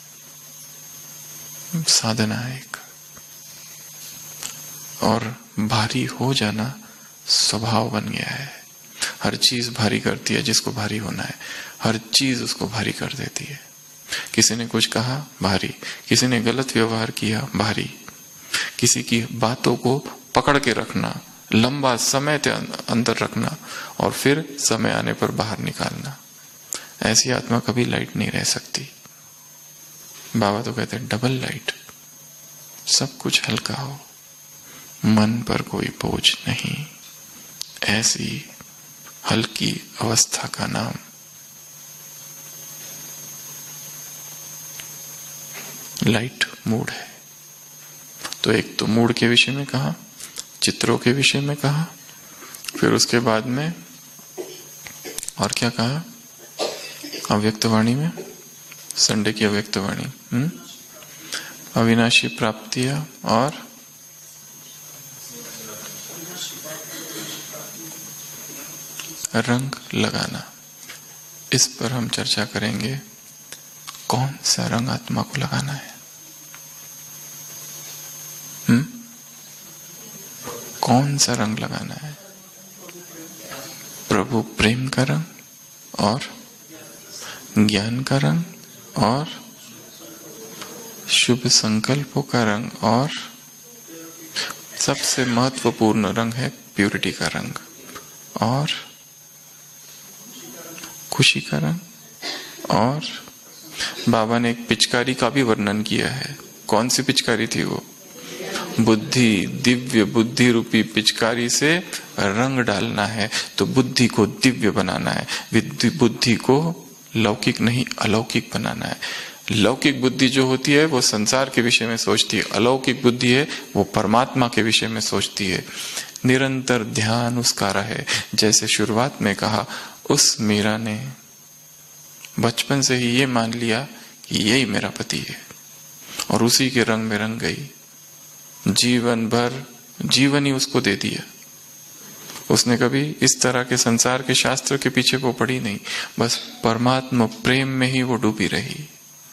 साधना है एक, और भारी हो जाना स्वभाव बन गया है। हर चीज भारी करती है जिसको भारी होना है, हर चीज उसको भारी कर देती है। किसी ने कुछ कहा, भारी। किसी ने गलत व्यवहार किया, भारी। किसी की बातों को पकड़ के रखना, लंबा समय तक अंदर रखना, और फिर समय आने पर बाहर निकालना। ऐसी आत्मा कभी लाइट नहीं रह सकती। बाबा तो कहते हैं डबल लाइट, सब कुछ हल्का हो, मन पर कोई बोझ नहीं। ऐसी हल्की अवस्था का नाम लाइट मूड है। तो एक तो मूड के विषय में कहा, चित्रों के विषय में कहा, फिर उसके बाद में और क्या कहा? अव्यक्तवाणी में, संडे की अव्यक्तवाणी, अविनाशी प्राप्तियां और रंग लगाना। इस पर हम चर्चा करेंगे, कौन सा रंग आत्मा को लगाना है। कौन सा रंग लगाना है? प्रभु प्रेम का रंग, और ज्ञान का रंग, और शुभ संकल्पों का रंग, और सबसे महत्वपूर्ण रंग है प्यूरिटी का रंग, और खुशी का रंग। और बाबा ने एक पिचकारी का भी वर्णन किया है। कौन सी पिचकारी थी वो? बुद्धि, दिव्य बुद्धि रूपी पिचकारी से रंग डालना है, तो बुद्धि को दिव्य बनाना है। बुद्धि को लौकिक नहीं अलौकिक बनाना है। लौकिक बुद्धि जो होती है वो संसार के विषय में सोचती है, अलौकिक बुद्धि है वो परमात्मा के विषय में सोचती है। निरंतर ध्यान उसका रहे। जैसे शुरुआत में कहा, उस मीरा ने बचपन से ही ये मान लिया कि यही मेरा पति है, और उसी के रंग में रंग गई। जीवन भर जीवन ही उसको दे दिया, उसने कभी इस तरह के संसार के शास्त्र के पीछे वो पड़ी नहीं, बस परमात्मा प्रेम में ही वो डूबी रही।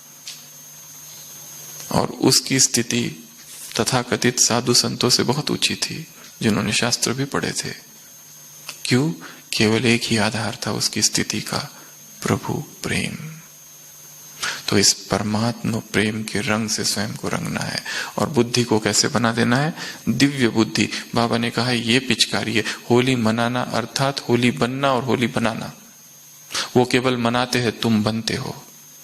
और उसकी स्थिति तथाकथित साधु संतों से बहुत ऊंची थी, जिन्होंने शास्त्र भी पढ़े थे। क्यों? केवल एक ही आधार था उसकी स्थिति का, प्रभु प्रेम। तो इस परमात्मा प्रेम के रंग से स्वयं को रंगना है। और बुद्धि को कैसे बना देना है? दिव्य बुद्धि। बाबा ने कहा ये पिचकारी है, होली मनाना अर्थात होली बनना और होली बनाना। वो केवल मनाते हैं, तुम बनते हो।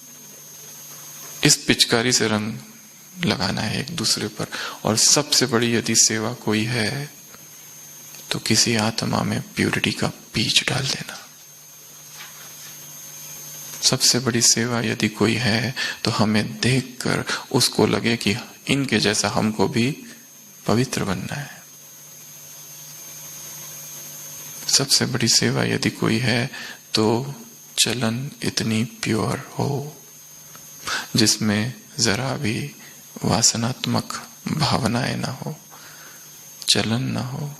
इस पिचकारी से रंग लगाना है एक दूसरे पर। और सबसे बड़ी यदि सेवा कोई है तो किसी आत्मा में प्यूरिटी का बीज डाल देना। सबसे बड़ी सेवा यदि कोई है तो हमें देखकर उसको लगे कि इनके जैसा हमको भी पवित्र बनना है। सबसे बड़ी सेवा यदि कोई है तो चलन इतनी प्योर हो जिसमें जरा भी वासनात्मक भावनाएं ना हो, चलन ना हो।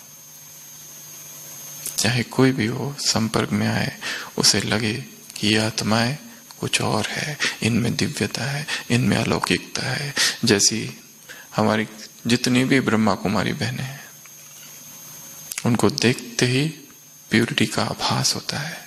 चाहे कोई भी हो, संपर्क में आए, उसे लगे कि ये आत्माएं कुछ और है, इनमें दिव्यता है, इनमें अलौकिकता है। जैसी हमारी जितनी भी ब्रह्मा कुमारी बहनें हैं, उनको देखते ही प्यूरिटी का आभास होता है।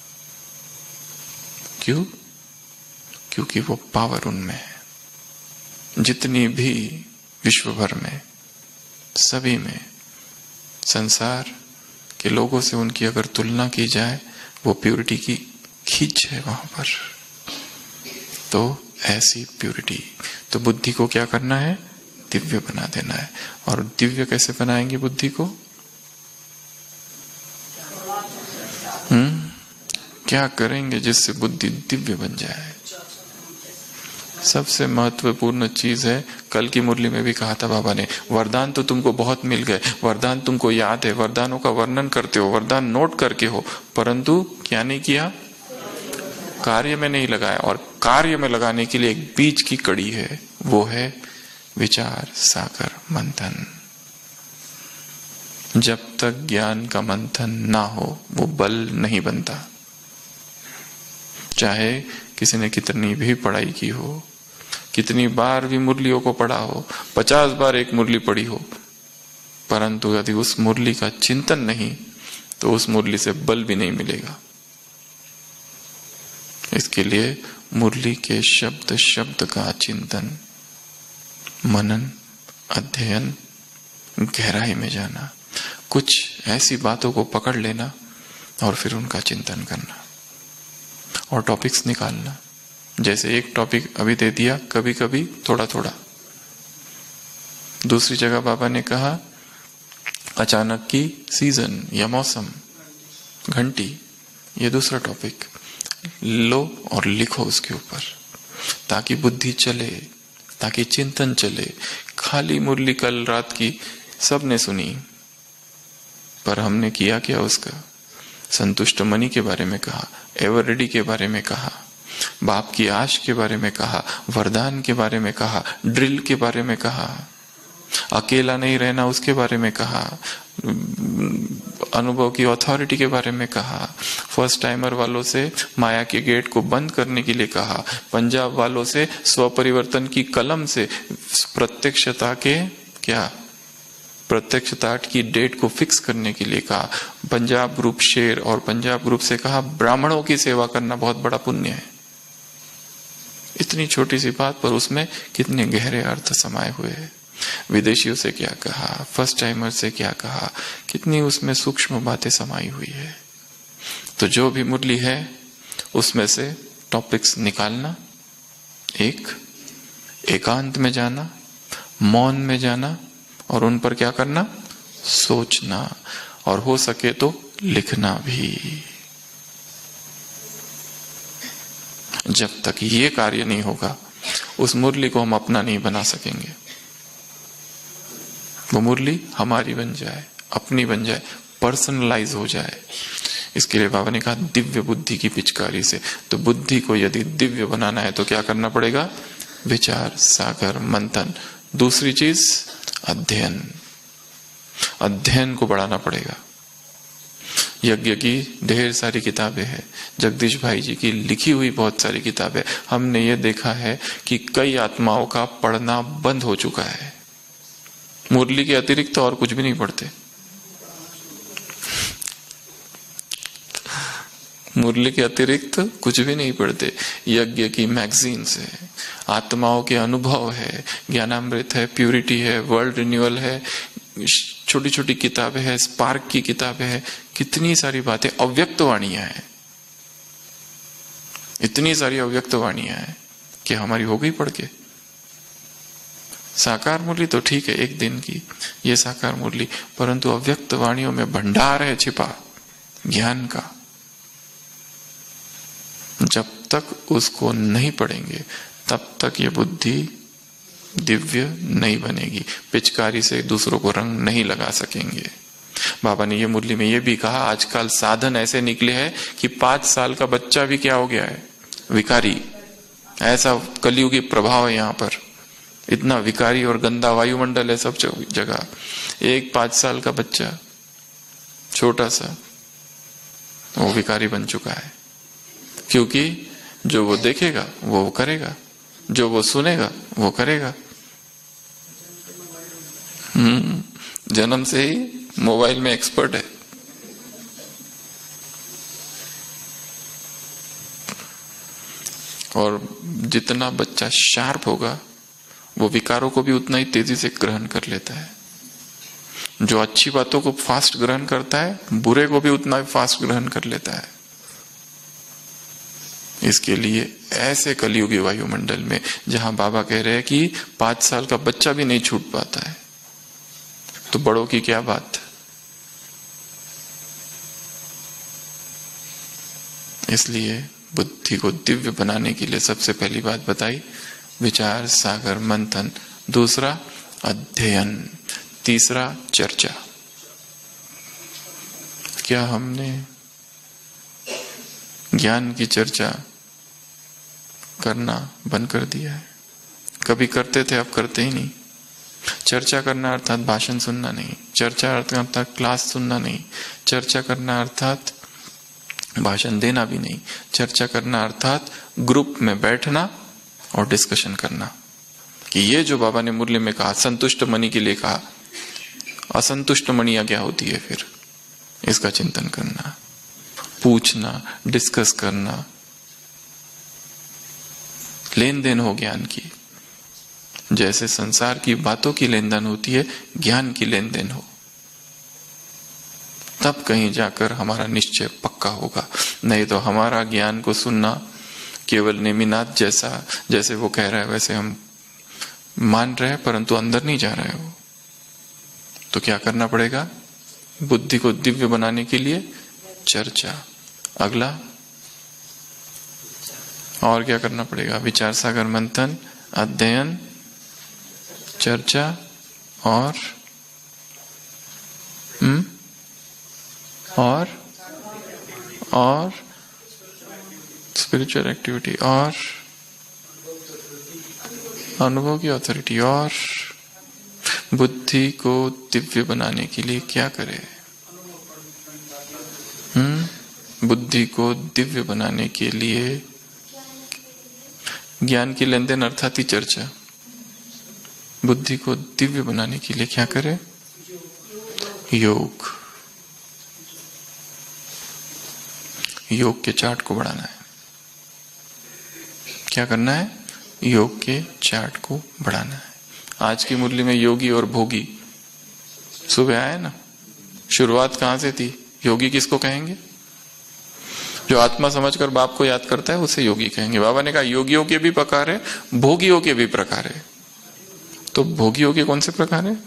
क्यों? क्योंकि वो पावर उनमें है। जितनी भी विश्व भर में, सभी में, संसार के लोगों से उनकी अगर तुलना की जाए, वो प्यूरिटी की खींच है वहां पर। तो ऐसी प्यूरिटी, तो बुद्धि को क्या करना है? दिव्य बना देना है। और दिव्य कैसे बनाएंगे बुद्धि को? क्या करेंगे जिससे बुद्धि दिव्य बन जाए? सबसे महत्वपूर्ण चीज है, कल की मुरली में भी कहा था बाबा ने, वरदान तो तुमको बहुत मिल गए, वरदान तुमको याद है, वरदानों का वर्णन करते हो, वरदान नोट करके हो, परंतु क्या नहीं किया? कार्य में नहीं लगाया। और कार्य में लगाने के लिए एक बीज की कड़ी है, वो है विचार सागर मंथन। जब तक ज्ञान का मंथन ना हो वो बल नहीं बनता। चाहे किसी ने कितनी भी पढ़ाई की हो, कितनी बार भी मुरलियों को पढ़ा हो, 50 बार एक मुरली पढ़ी हो, परंतु यदि उस मुरली का चिंतन नहीं तो उस मुरली से बल भी नहीं मिलेगा। इसके लिए मुरली के शब्द शब्द का चिंतन, मनन, अध्ययन, गहराई में जाना, कुछ ऐसी बातों को पकड़ लेना और फिर उनका चिंतन करना और टॉपिक्स निकालना। जैसे एक टॉपिक अभी दे दिया, कभी कभी थोड़ा थोड़ा। दूसरी जगह बाबा ने कहा अचानक की सीजन या मौसम, घंटी, ये दूसरा टॉपिक लो और लिखो उसके ऊपर, ताकि बुद्धि चले, ताकि चिंतन चले। खाली मुरली कल रात की सबने सुनी, पर हमने किया क्या उसका? संतुष्ट मणि के बारे में कहा, एवर रेडी के बारे में कहा, बाप की आश के बारे में कहा, वरदान के बारे में कहा, ड्रिल के बारे में कहा, अकेला नहीं रहना उसके बारे में कहा, अनुभव की अथॉरिटी के बारे में कहा, फर्स्ट टाइमर वालों से माया के गेट को बंद करने के लिए कहा, पंजाब वालों से स्वपरिवर्तन की कलम से प्रत्यक्षता के क्या प्रत्यक्षता की डेट को फिक्स करने के लिए कहा, पंजाब ग्रुप शेर और पंजाब ग्रुप से कहा ब्राह्मणों की सेवा करना बहुत बड़ा पुण्य है। इतनी छोटी सी बात पर उसमें कितने गहरे अर्थ समाये हुए हैं। विदेशियों से क्या कहा, फर्स्ट टाइमर से क्या कहा, कितनी उसमें सूक्ष्म बातें समाई हुई है। तो जो भी मुरली है उसमें से टॉपिक्स निकालना, एक एकांत में जाना, मौन में जाना और उन पर क्या करना? सोचना, और हो सके तो लिखना भी। जब तक ये कार्य नहीं होगा उस मुरली को हम अपना नहीं बना सकेंगे। वो मुरली हमारी बन जाए, अपनी बन जाए, पर्सनलाइज हो जाए। इसके लिए बाबा ने कहा दिव्य बुद्धि की पिचकारी से। तो बुद्धि को यदि दिव्य बनाना है तो क्या करना पड़ेगा? विचार सागर मंथन। दूसरी चीज अध्ययन, अध्ययन को बढ़ाना पड़ेगा। यज्ञ की ढेर सारी किताबें हैं, जगदीश भाई जी की लिखी हुई बहुत सारी किताबें। हमने ये देखा है कि कई आत्माओं का पढ़ना बंद हो चुका है। मुरली के अतिरिक्त तो और कुछ भी नहीं पढ़ते। मुरली के अतिरिक्त कुछ भी नहीं पढ़ते। यज्ञ की मैगजीन्स है, आत्माओं के अनुभव है, ज्ञानामृत है, प्यूरिटी है, वर्ल्ड रिन्यूअल है, छोटी छोटी किताबें हैं, स्पार्क की किताबें हैं, कितनी सारी बातें, अव्यक्त वाणियां हैं, इतनी सारी अव्यक्त वाणियां हैं कि हमारी हो गई पढ़ के। साकार मुरली तो ठीक है एक दिन की, ये साकार मुरली, परंतु अव्यक्त वाणियों में भंडार है छिपा ज्ञान का। जब तक उसको नहीं पढ़ेंगे तब तक ये बुद्धि दिव्य नहीं बनेगी, पिचकारी से दूसरों को रंग नहीं लगा सकेंगे। बाबा ने ये मुरली में ये भी कहा, आजकल साधन ऐसे निकले हैं कि 5 साल का बच्चा भी क्या हो गया है, विकारी। ऐसा कलयुगी प्रभाव है यहाँ पर, इतना विकारी और गंदा वायुमंडल है सब जगह। एक 5 साल का बच्चा छोटा सा वो विकारी बन चुका है, क्योंकि जो वो देखेगा वो करेगा, जो वो सुनेगा वो करेगा। जन्म से ही मोबाइल में एक्सपर्ट है। और जितना बच्चा शार्प होगा वो विकारों को भी उतना ही तेजी से ग्रहण कर लेता है। जो अच्छी बातों को फास्ट ग्रहण करता है, बुरे को भी उतना ही फास्ट ग्रहण कर लेता है। इसके लिए ऐसे कलयुगी वायुमंडल में जहां बाबा कह रहे हैं कि 5 साल का बच्चा भी नहीं छूट पाता है, तो बड़ों की क्या बात। इसलिए बुद्धि को दिव्य बनाने के लिए सबसे पहली बात बताई विचार सागर मंथन, दूसरा अध्ययन, तीसरा चर्चा। क्या हमने ज्ञान की चर्चा करना बंद कर दिया है? कभी करते थे, अब करते ही नहीं। चर्चा करना अर्थात भाषण सुनना नहीं, चर्चा अर्थात क्लास सुनना नहीं, चर्चा करना अर्थात भाषण देना भी नहीं, चर्चा करना अर्थात ग्रुप में बैठना और डिस्कशन करना कि ये जो बाबा ने मुरली में कहा संतुष्ट मणि के लिए कहा, असंतुष्ट मणियां क्या होती है, फिर इसका चिंतन करना, पूछना, डिस्कस करना, लेन देन हो ज्ञान की। जैसे संसार की बातों की लेन देन होती है, ज्ञान की लेन देन हो, तब कहीं जाकर हमारा निश्चय पक्का होगा। नहीं तो हमारा ज्ञान को सुनना केवल नेमिनाथ जैसा, जैसे वो कह रहा है वैसे हम मान रहे हैं, परंतु अंदर नहीं जा रहे हो। तो क्या करना पड़ेगा? बुद्धि को दिव्य बनाने के लिए चर्चा। अगला और क्या करना पड़ेगा? विचार सागर मंथन, अध्ययन, चर्चा और स्पिरिचुअल एक्टिविटी और अनुभव की अथॉरिटी। और बुद्धि को दिव्य बनाने के लिए क्या करें? बुद्धि को दिव्य बनाने के लिए ज्ञान की लेन देन अर्थात ही चर्चा। बुद्धि को दिव्य बनाने के लिए क्या करें? योग। योग के चार्ट को बढ़ाना है। क्या करना है? योग के चार्ट को बढ़ाना है। आज की मुरली में योगी और भोगी सुबह आए ना, शुरुआत कहां से थी? योगी किसको कहेंगे? जो आत्मा समझकर बाप को याद करता है उसे योगी कहेंगे। बाबा ने कहा योगियों के भी प्रकार है, भोगियों के भी प्रकार है। तो भोगियों के कौन से प्रकार है?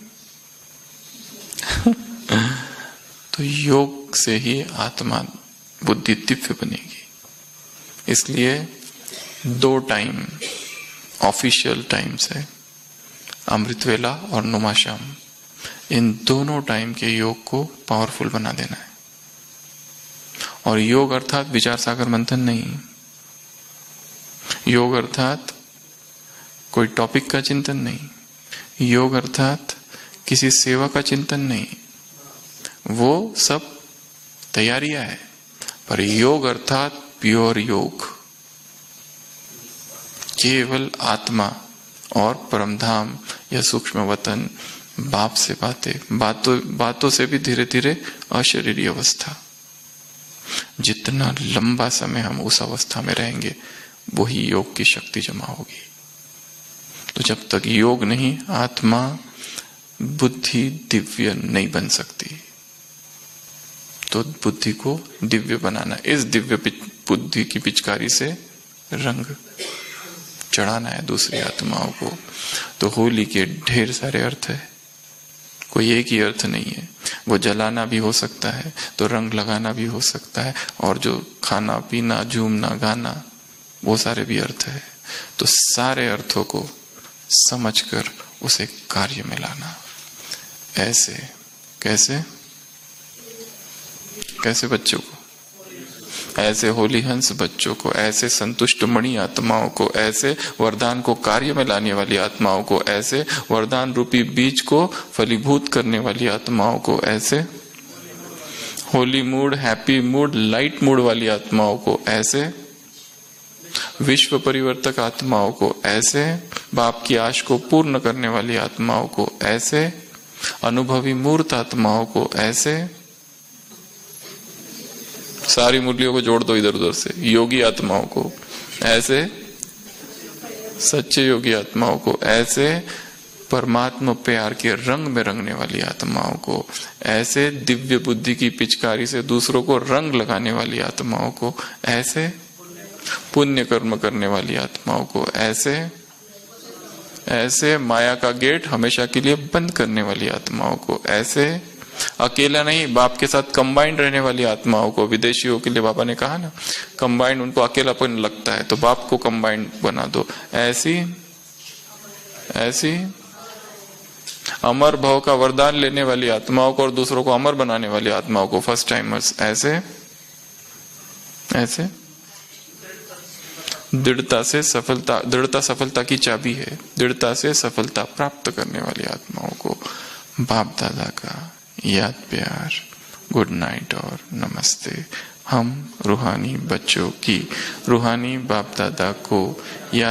तो योग से ही आत्मा बुद्धि दिव्य बनेगी। इसलिए 2 टाइम ऑफिशियल टाइम्स है, अमृत वेला और नुमाशाम। इन दोनों टाइम के योग को पावरफुल बना देना है। और योग अर्थात विचार सागर मंथन नहीं, योग अर्थात कोई टॉपिक का चिंतन नहीं, योग अर्थात किसी सेवा का चिंतन नहीं। वो सब तैयारियां है, पर योग अर्थात प्योर योग, केवल आत्मा और परमधाम या सूक्ष्म वतन, बाप से बातों से भी धीरे धीरे अशरीरी अवस्था। जितना लंबा समय हम उस अवस्था में रहेंगे वही योग की शक्ति जमा होगी। तो जब तक योग नहीं, आत्मा बुद्धि दिव्य नहीं बन सकती। तो बुद्धि को दिव्य बनाना, इस दिव्य बुद्धि की पिचकारी से रंग चढ़ाना है दूसरी आत्माओं को। तो होली के ढेर सारे अर्थ है, कोई एक ही अर्थ नहीं है। वो जलाना भी हो सकता है, तो रंग लगाना भी हो सकता है, और जो खाना पीना झूमना गाना वो सारे भी अर्थ है। तो सारे अर्थों को समझकर उसे कार्य में लाना। ऐसे कैसे कैसे बच्चों को, ऐसे होली हंस बच्चों को, ऐसे संतुष्ट मणि आत्माओं को, ऐसे वरदान को कार्य में लाने वाली आत्माओं को, ऐसे वरदान रूपी बीज को फलीभूत करने वाली आत्माओं को, ऐसे holy mood, happy mood, light mood वाली आत्माओं को, ऐसे विश्व परिवर्तक आत्माओं को, ऐसे बाप की आश को पूर्ण करने वाली आत्माओं को, ऐसे अनुभवी मूर्त आत्माओं को, ऐसे सारी मुरलियों को जोड़ दो इधर उधर से, योगी आत्माओं को, ऐसे सच्चे योगी आत्माओं को, ऐसे परमात्मा प्यार के रंग में रंगने वाली आत्माओं को, ऐसे दिव्य बुद्धि की पिचकारी से दूसरों को रंग लगाने वाली आत्माओं को, ऐसे पुण्य कर्म करने वाली आत्माओं को, ऐसे माया का गेट हमेशा के लिए बंद करने वाली आत्माओं को, ऐसे अकेला नहीं बाप के साथ कंबाइंड रहने वाली आत्माओं को। विदेशियों के लिए बाबा ने कहा ना, कंबाइंड उनको अकेलापन लगता है, तो बाप को कंबाइंड बना दो। ऐसी अमर भाव का वरदान लेने वाली आत्माओं को और दूसरों को अमर बनाने वाली आत्माओं को, फर्स्ट टाइमर्स, ऐसे दृढ़ता सफलता की चाबी है। दृढ़ता से सफलता प्राप्त करने वाली आत्माओं को बाप दादा का याद प्यार, गुड नाइट और नमस्ते। हम रूहानी बच्चों की रूहानी बाप दादा को याद